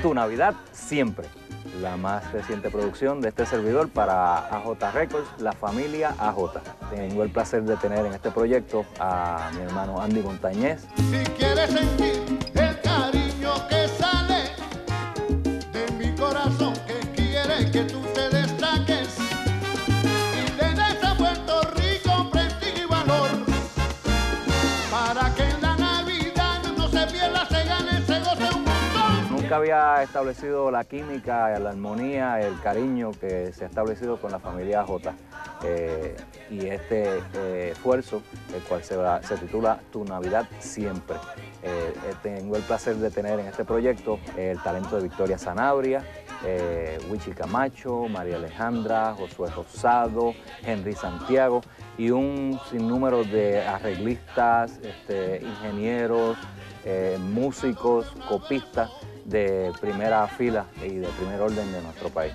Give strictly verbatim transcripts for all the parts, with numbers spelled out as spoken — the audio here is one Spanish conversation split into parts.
Tu Navidad Siempre, la más reciente producción de este servidor para A J Records, la familia A J. Tengo el placer de tener en este proyecto a mi hermano Andy Montañez. Si quieres sentir el cariño que sale de mi corazón, que quiere que tú te destaques y le des a Puerto Rico prestigio y valor, para que en la Navidad no se pierda, se gane, se goce un montón. Nunca había establecido la química, la armonía, el cariño que se ha establecido con la familia A J. Eh, y este eh, esfuerzo, el cual se, va, se titula Tu Navidad Siempre. Eh, eh, tengo el placer de tener en este proyecto eh, el talento de Victoria Sanabria, eh, Wichi Camacho, María Alejandra, Josué Rosado, Henry Santiago y un sinnúmero de arreglistas, este, ingenieros, eh, músicos, copistas de primera fila y de primer orden de nuestro país.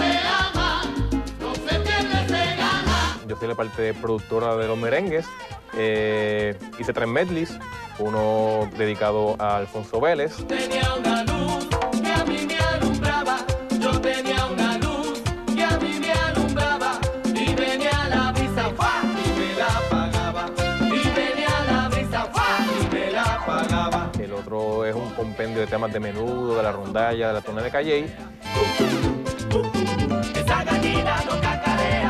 Yo soy la parte productora de los merengues. Eh, hice tres medleys, uno dedicado a Alfonso Vélez. Yo tenía una luz que a mí me alumbraba, yo tenía una luz que a mí me alumbraba, y venía la brisa ¡fua! Y me la apagaba, y venía la brisa ¡fua! Y me la apagaba. El otro es un compendio de temas de Menudo, de La Rondalla, de La Tuna de Calley. Esa gallina no cacarea,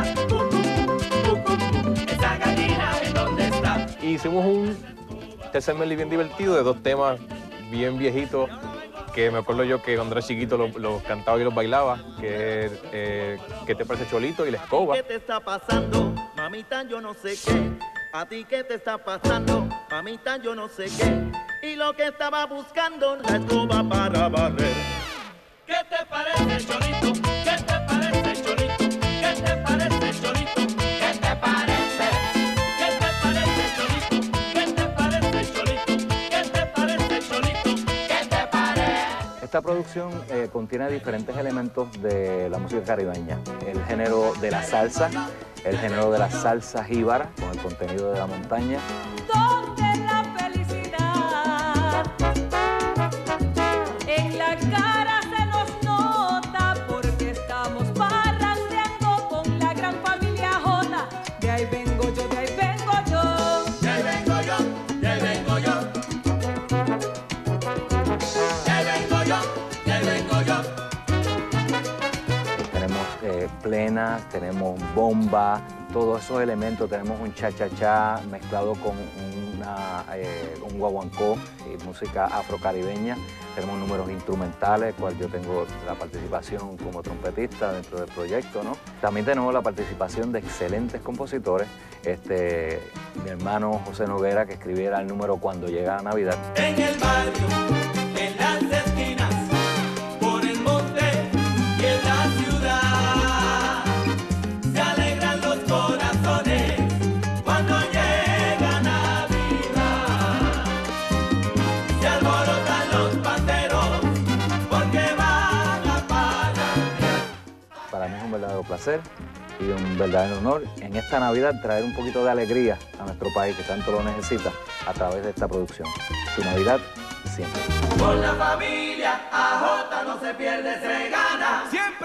esa gallina ¿en dónde está? Y hicimos un tercer medley bien divertido de dos temas bien viejitos que me acuerdo yo que cuando era chiquito los, los cantaba y los bailaba, que es eh, ¿Qué te parece Cholito? Y La Escoba. ¿Qué te está pasando, mamita? Yo no sé qué. ¿A ti qué te está pasando, mamita? Yo no sé qué. Y lo que estaba buscando, la escoba para barrer. ¿Qué te parece, Cholito? ¿Qué te parece, Cholito? ¿Qué te parece, Cholito? ¿Qué te parece? ¿Qué te parece, Cholito? ¿Qué te parece, Cholito? ¿Qué te parece, Cholito? ¿Qué te parece? Esta producción eh, contiene diferentes elementos de la música caribeña. El género de la salsa, el género de la salsa jíbara, con el contenido de la montaña. Donde la felicidad en la cara se nos nota, porque estamos parrandeando con la gran familia J. De ahí vengo yo, de ahí vengo yo. De ahí vengo yo, de ahí vengo yo. De ahí vengo yo, de ahí vengo yo. Tenemos eh, plenas, tenemos bomba, todos esos elementos. Tenemos un cha-cha-cha mezclado con una, eh, un guaguancó y música afrocaribeña. Tenemos números instrumentales, cual yo tengo la participación como trompetista dentro del proyecto, ¿no? También tenemos la participación de excelentes compositores. Este, mi hermano José Noguera, que escribiera el número Cuando Llega la Navidad. En el barrio, en las esquinas, por el monte y en la ciudad, se alegran los corazones cuando llega Navidad. Se alborotan los panderos porque van a parrandear. Para mí es un verdadero placer y un verdadero honor en esta Navidad traer un poquito de alegría a nuestro país, que tanto lo necesita, a través de esta producción. Tu Navidad Siempre. Con la familia A J no se pierde, se gana. Siempre.